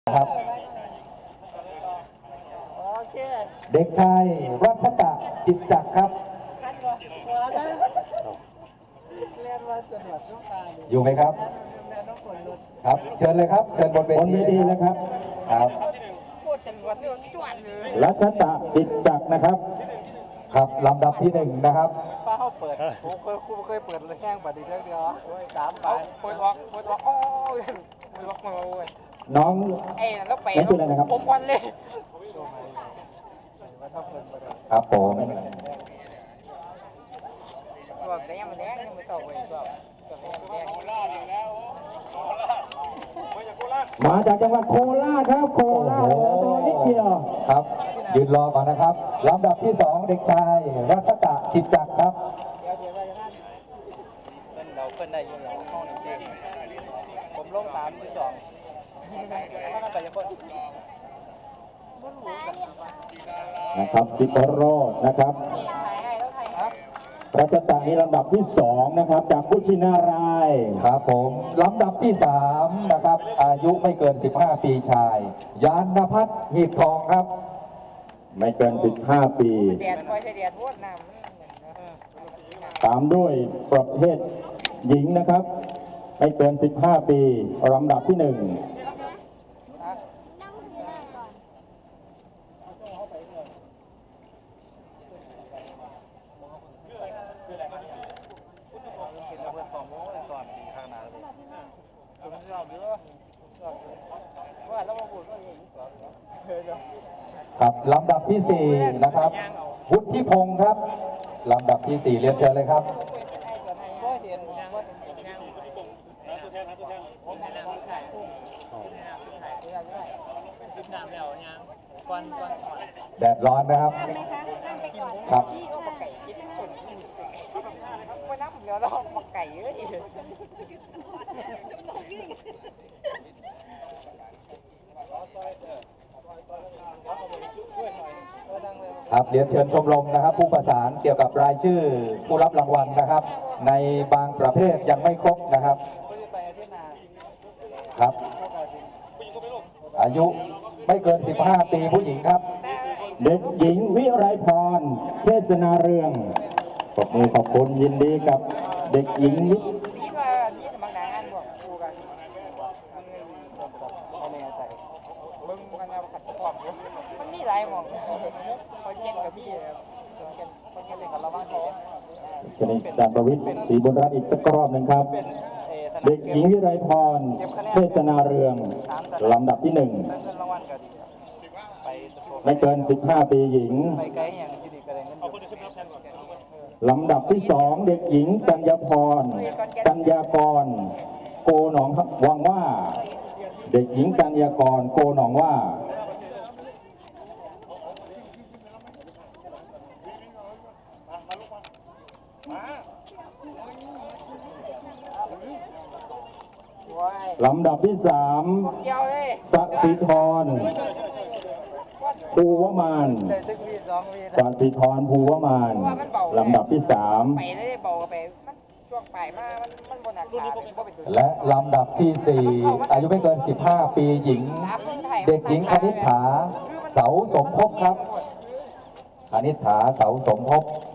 ครับเด็กชายรัชตะจิตจักรครับอยู่ไหมครับครับเชิญเลยครับเชิญบนเวทีเลยครับครับรัชตะจิตจักรนะครับครับลำดับที่1นะครับป้าเขาเปิดผมเคยเปิดแห้งบัดดีเดียว3 บาทเปิดออกโอ้ยเปิดออกมาโอ้ยน้องแล้วไปชื่ออะไรนะครับผมวันเลยครับผมสอบแต่ยังไม่แดงยังไม่สอบเลยสอบแดงมาจากจังหวัดโคราชครับโคราชตัวนิดเดียวครับยืนรอก่อนนะครับลำดับที่2เด็กชายรัชตะจิตจักรครับเราเพิ่นได้ยินเราห้องนึงผมลง32 นะครับสิบโรจน์นะครับรัชตะนี้ลำดับที่2นะครับจากกุชินารายครับผมลำดับที่3นะครับอายุไม่เกิน15ปีชายยานนภัทรหีบทองครับไม่เกิน15ปีตามด้วยประเภทหญิงนะครับไม่เกิน15ปีลำดับที่1 ครับลำดับที่4นะครับวุฒิพงศ์ครับลำดับที่4เรียนเชิญเลยครับแดดร้อนนะครับครับครับเรียนเชิญชมรมนะครับผู้ประสานเกี่ยวกับรายชื่อผู้รับรางวัลนะครับในบางประเภทยังไม่ครบนะครับครับอายุไม่เกิน15ปีผู้หญิงครับเด็กหญิงวิไรพรเทศนาเรืองปรบมือขอบคุณยินดีกับเด็กหญิงมันมีหลายหม่องเขาเก่งกับพี่เขาเก่งกับเราบ้างทีจะนี้ดาบประวิตรศรีบุญรัตน์อีกสักรอบหนึ่งครับเด็กหญิงวิไรพรเทศนาเรืองลำดับที่1ไม่เกิน15ปีหญิงลำดับที่2เด็กหญิงกัญญาพรกัญญากรโกหนองวังว่าเด็กหญิงกัญญากรโกหนองว่าลำดับที่3สศิธรภูวมานสศิธรภูวมานลำดับที่3 และลำดับที่4อายุไม่เกิน15ปีหญิงเด็กหญิงคณิษฐาเสาสมภพครับคณิษฐาเสาสมภพ